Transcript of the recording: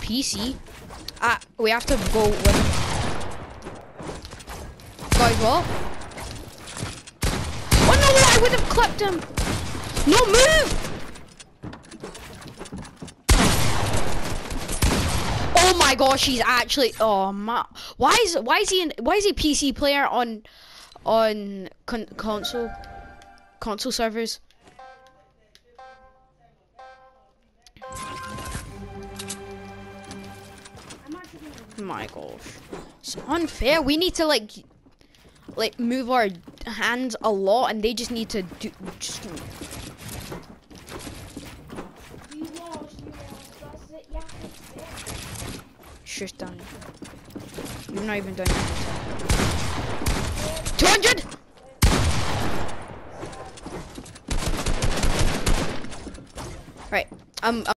PC. We have to go with. Guys, what? Oh no! I would have clipped him. No, move! Oh my gosh, he's actually. Oh my! Why is he PC player on console servers? My gosh, it's unfair. We need to like move our hands a lot, and they just need to do just. Shush down. You're not even done yet. 200. Right.